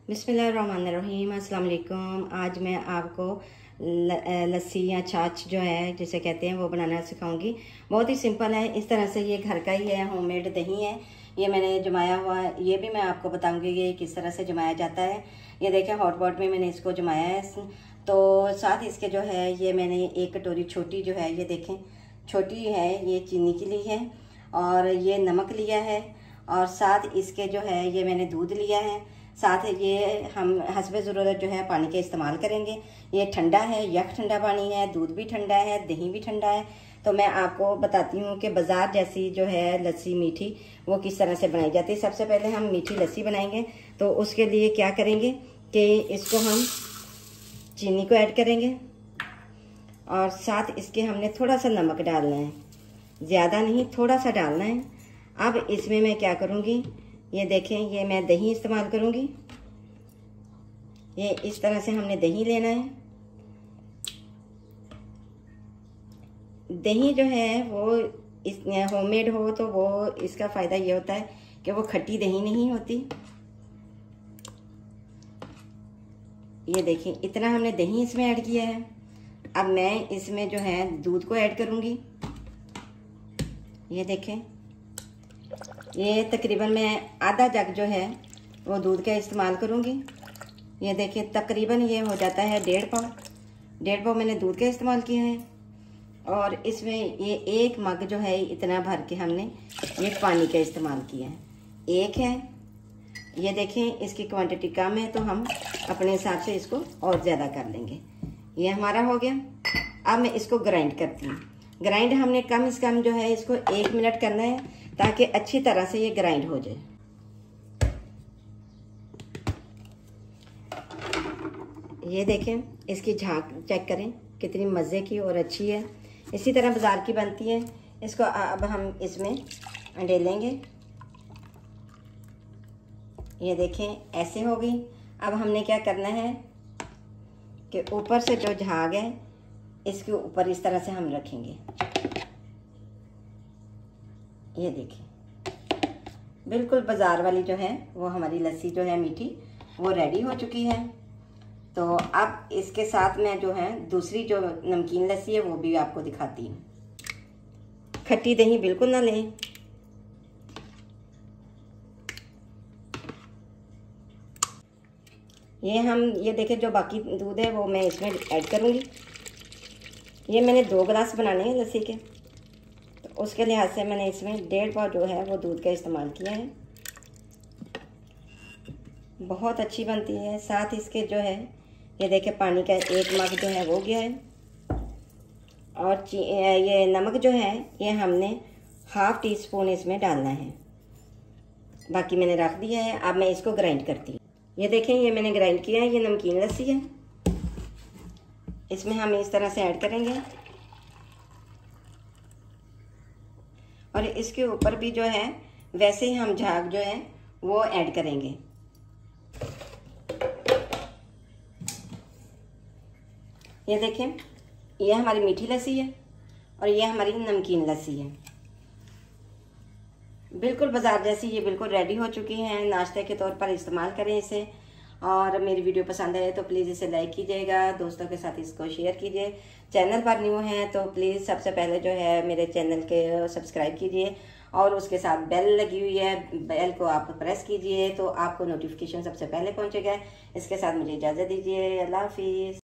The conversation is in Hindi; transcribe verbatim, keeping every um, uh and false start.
बिस्मिल्लाहिर्रहमानिर्रहीम, अस्सलाम वालेकुम। आज मैं आपको लस्सी या छाछ जो है जिसे कहते हैं वो बनाना सिखाऊंगी। बहुत ही सिंपल है। इस तरह से ये घर का ही है, होममेड दही है। ये मैंने जमाया हुआ, ये भी मैं आपको बताऊंगी ये किस तरह से जमाया जाता है। ये देखें, हॉट पॉट में मैंने इसको जमाया है। तो साथ इसके जो है ये मैंने एक कटोरी छोटी जो है, ये देखें छोटी है, ये चीनी के लिए है। और ये नमक लिया है, और साथ इसके जो है ये मैंने दूध लिया है। साथ ये हम हस्बे ज़रूरत जो है पानी का इस्तेमाल करेंगे। ये ठंडा है, यख ठंडा पानी है, दूध भी ठंडा है, दही भी ठंडा है। तो मैं आपको बताती हूँ कि बाज़ार जैसी जो है लस्सी मीठी वो किस तरह से बनाई जाती है। सबसे पहले हम मीठी लस्सी बनाएंगे, तो उसके लिए क्या करेंगे कि इसको हम चीनी को ऐड करेंगे, और साथ इसके हमने थोड़ा सा नमक डालना है, ज़्यादा नहीं, थोड़ा सा डालना है। अब इसमें मैं क्या करूँगी, ये देखें, ये मैं दही इस्तेमाल करूँगी। ये इस तरह से हमने दही लेना है। दही जो है वो इस होममेड हो तो वो इसका फ़ायदा ये होता है कि वो खट्टी दही नहीं होती। ये देखें, इतना हमने दही इसमें ऐड किया है। अब मैं इसमें जो है दूध को ऐड करूँगी। ये देखें, ये तकरीबन मैं आधा जग जो है वो दूध का इस्तेमाल करूँगी। ये देखें, तकरीबन ये हो जाता है डेढ़ पाव डेढ़ पाव मैंने दूध का इस्तेमाल किया है। और इसमें ये एक मग जो है इतना भर के हमने ये पानी का इस्तेमाल किया है, एक है। ये देखें, इसकी क्वांटिटी कम है तो हम अपने हिसाब से इसको और ज़्यादा कर लेंगे। ये हमारा हो गया। अब मैं इसको ग्राइंड करती हूँ। ग्राइंड हमने कम से कम जो है इसको एक मिनट करना है, ताकि अच्छी तरह से ये ग्राइंड हो जाए। ये देखें, इसकी झाग चेक करें कितनी मज़े की और अच्छी है। इसी तरह बाज़ार की बनती है। इसको अब हम इसमें डालेंगे। ये देखें, ऐसे हो गई। अब हमने क्या करना है कि ऊपर से जो झाग है इसके ऊपर इस तरह से हम रखेंगे। ये देखिए, बिल्कुल बाज़ार वाली जो है वो हमारी लस्सी जो है मीठी वो रेडी हो चुकी है। तो अब इसके साथ में जो है दूसरी जो नमकीन लस्सी है वो भी आपको दिखाती हूँ। खट्टी दही बिल्कुल ना लें। ये हम ये देखें, जो बाकी दूध है वो मैं इसमें ऐड करूँगी। ये मैंने दो गिलास बनाने हैं लस्सी के, तो उसके लिहाज से मैंने इसमें डेढ़ पाव जो है वो दूध का इस्तेमाल किया है। बहुत अच्छी बनती है। साथ इसके जो है ये देखें, पानी का एक मग जो है वो गया है। और ये नमक जो है ये हमने हाफ टी स्पून इसमें डालना है, बाकी मैंने रख दिया है। अब मैं इसको ग्राइंड करती हूँ। ये देखें, ये मैंने ग्राइंड किया है। ये नमकीन लस्सी है, इसमें हम इस तरह से ऐड करेंगे। और इसके ऊपर भी जो है वैसे ही हम झाग जो है वो ऐड करेंगे। ये देखें, ये हमारी मीठी लस्सी है और ये हमारी नमकीन लस्सी है। बिल्कुल बाज़ार जैसी ये बिल्कुल रेडी हो चुकी हैं। नाश्ते के तौर पर इस्तेमाल करें इसे। और मेरी वीडियो पसंद आए तो प्लीज़ इसे लाइक कीजिएगा, दोस्तों के साथ इसको शेयर कीजिए। चैनल पर न्यू हैं तो प्लीज़ सबसे पहले जो है मेरे चैनल के सब्सक्राइब कीजिए, और उसके साथ बेल लगी हुई है, बेल को आप प्रेस कीजिए तो आपको नोटिफिकेशन सबसे पहले पहुंचेगा। इसके साथ मुझे इजाज़त दीजिए। अल्लाह हाफिज़।